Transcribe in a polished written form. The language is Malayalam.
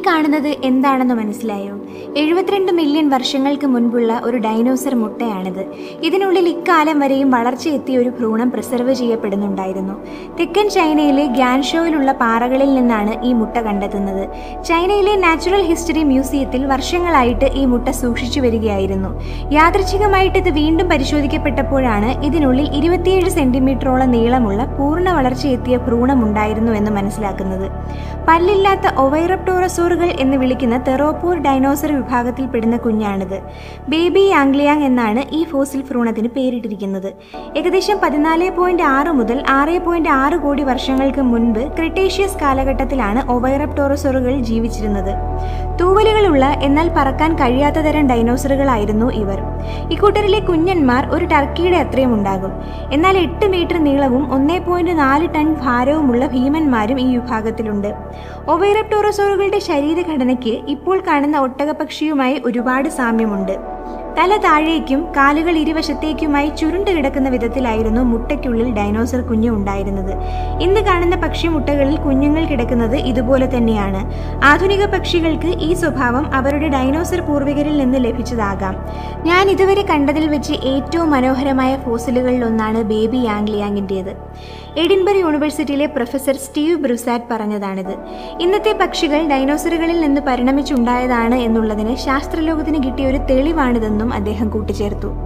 കാണുന്നത് എന്താണെന്ന് മനസ്സിലായോ? 72 മില്യൺ വർഷങ്ങൾക്ക് മുൻപുള്ള ഒരു ഡൈനോസർ മുട്ടയാണിത്. ഇതിനുള്ളിൽ ഇക്കാലം വരെയും വളർച്ചയെത്തിയ ഒരു ഭ്രൂണം പ്രിസർവ് ചെയ്യപ്പെടുന്നുണ്ടായിരുന്നു. തെക്കൻ ചൈനയിലെ ഗ്യാൻഷോയിലുള്ള പാറകളിൽ നിന്നാണ് ഈ മുട്ട കണ്ടെത്തുന്നത്. ചൈനയിലെ നാച്ചുറൽ ഹിസ്റ്ററി മ്യൂസിയത്തിൽ വർഷങ്ങളായിട്ട് ഈ മുട്ട സൂക്ഷിച്ചു വരികയായിരുന്നു. യാദൃച്ഛികമായിട്ട് ഇത് വീണ്ടും പരിശോധിക്കപ്പെട്ടപ്പോഴാണ് ഇതിനുള്ളിൽ 27 സെന്റിമീറ്ററോളം നീളമുള്ള പൂർണ്ണ വളർച്ചയെത്തിയ ഭ്രൂണം ഉണ്ടായിരുന്നു എന്ന് മനസ്സിലാക്കുന്നത്. പല്ലില്ലാത്ത ഒവൈറപ്റ്റോറസോറുകൾ എന്ന് വിളിക്കുന്ന തെറോപോർ ഡൈനോസർ വിഭാഗത്തിൽപ്പെടുന്ന കുഞ്ഞാണിത്. ബേബി യാംഗ്ലിയാങ് എന്നാണ് ഈ ഫോസിൽ ഭ്രൂണത്തിന് പേരിട്ടിരിക്കുന്നത്. ഏകദേശം 14.6 മുതൽ 6.6 കോടി വർഷങ്ങൾക്ക് മുൻപ് ക്രിട്ടേഷ്യസ് കാലഘട്ടത്തിലാണ് ഒവൈറപ്റ്റോറസോറുകൾ ജീവിച്ചിരുന്നത്. തൂവലുകളുള്ള എന്നാൽ പറക്കാൻ കഴിയാത്ത തരം ഡൈനോസറുകളായിരുന്നു ഇവർ. ഇക്കൂട്ടരിലെ കുഞ്ഞന്മാർ ഒരു ടർക്കിയുടെ അത്രയും ഉണ്ടാകും. എന്നാൽ 8 മീറ്റർ നീളവും 1.4 ടൺ ഭാരവുമുള്ള ഭീമന്മാരും ഈ വിഭാഗത്തിലുണ്ട്. ഒവൈറപ്റ്റോറസോറുകളുടെ ശരീരഘടനയ്ക്ക് ഇപ്പോൾ കാണുന്ന ഒട്ടകപ്പക്ഷിയുമായി ഒരുപാട് സാമ്യമുണ്ട്. തല താഴേക്കും കാലുകൾ ഇരുവശത്തേക്കുമായി ചുരുണ്ട് കിടക്കുന്ന വിധത്തിലായിരുന്നു മുട്ടയ്ക്കുള്ളിൽ ഡൈനോസർ കുഞ്ഞ് ഉണ്ടായിരുന്നത്. ഇന്ന് കാണുന്ന പക്ഷിമുട്ടകളിൽ കുഞ്ഞുങ്ങൾ കിടക്കുന്നത് ഇതുപോലെ തന്നെയാണ്. ആധുനിക പക്ഷികൾക്ക് ഈ സ്വഭാവം അവരുടെ ഡൈനോസർ പൂർവികരിൽ നിന്ന് ലഭിച്ചതാകാം. ഞാൻ ഇതുവരെ കണ്ടതിൽ വെച്ച് ഏറ്റവും മനോഹരമായ ഫോസിലുകളിൽ ഒന്നാണ് ബേബി യാംഗ്ലിയാങ്ങിൻ്റേത്. എഡിൻബർഗ് യൂണിവേഴ്സിറ്റിയിലെ പ്രൊഫസർ സ്റ്റീവ് ബ്രൂസാറ്റ് പറഞ്ഞതാണിത്. ഇന്നത്തെ പക്ഷികൾ ഡൈനോസറുകളിൽ നിന്ന് പരിണമിച്ചുണ്ടായതാണ് എന്നുള്ളതിന് ശാസ്ത്രലോകത്തിന് കിട്ടിയ ഒരു തെളിവാണിതെന്നും അദ്ദേഹം കൂട്ടിച്ചേർത്തു.